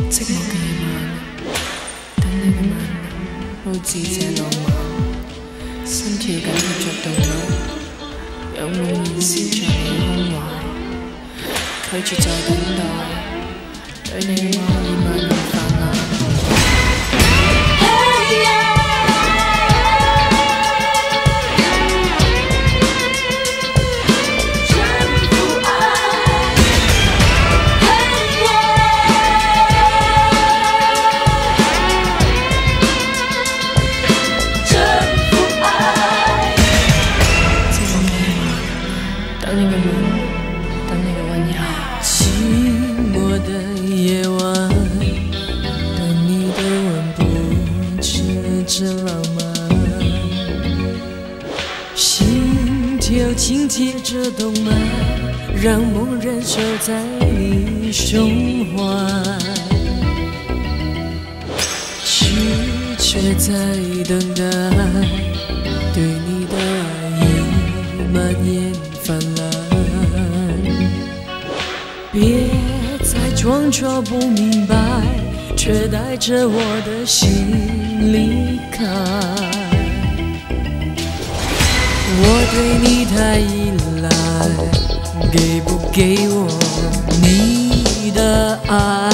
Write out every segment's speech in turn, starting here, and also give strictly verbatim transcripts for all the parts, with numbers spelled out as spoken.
寂寞嘅夜晚，等你嘅吻，好似這浪漫，心跳緊貼着動物，有夢燃燒着你胸懷，拒絕再等待，對你嘅愛意蔓延泛濫。 紧贴着动脉，让梦人守在你胸怀，痴却在等待，对你的爱意蔓延泛滥。别再装作不明白，却带着我的心离开。我对你太依赖，给不给我你的爱？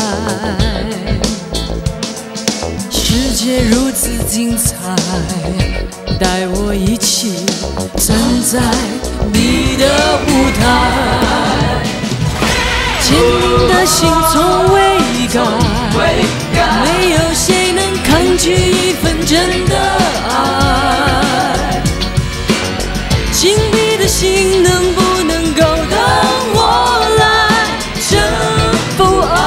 世界如此精彩，带我一起站在你的舞台。坚定的心从未改，没有谁能抗拒一份真的爱。紧闭的心能不能够等我来征服爱？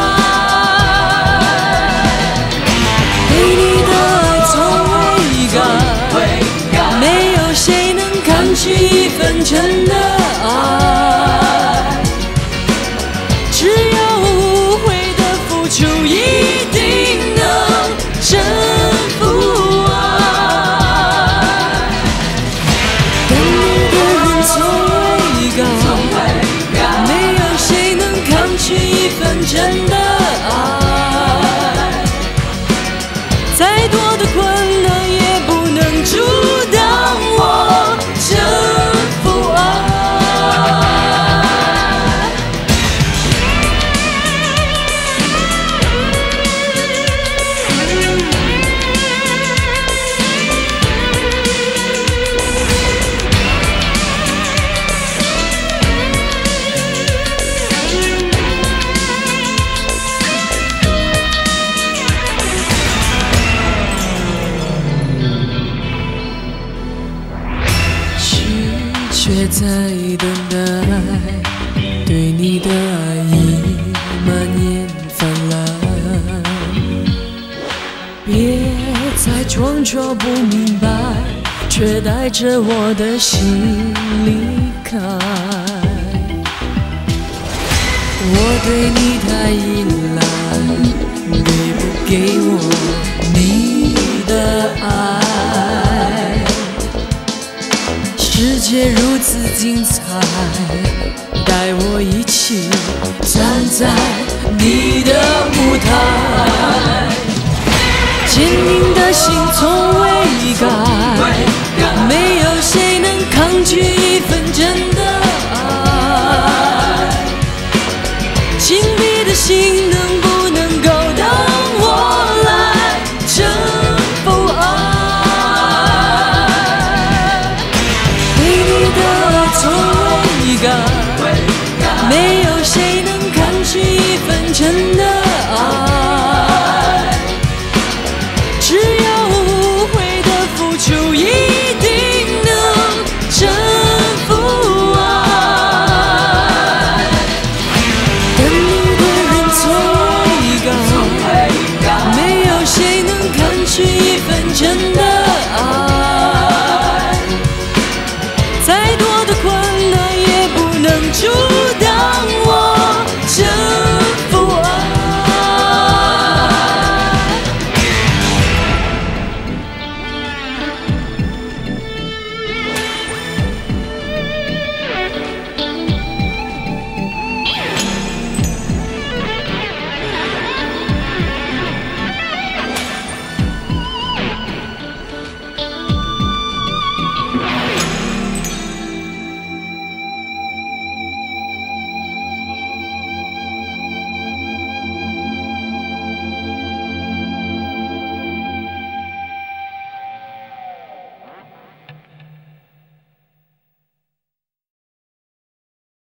对你的爱从未改，没有谁能抗拒一份真的爱。只有无悔的付出，一定能征服。真的爱，再多的困难也不能阻挡我征服爱。却在等待，对你的爱意蔓延泛滥。别再装作不明白，却带着我的心离开。我对你太依赖，给不给我你的爱？世界如此精彩，带我一起站在你的舞台。坚定的心从未改，没有谁能抗拒一份真的爱。紧闭的心能不能够等我来征服爱？从未改，没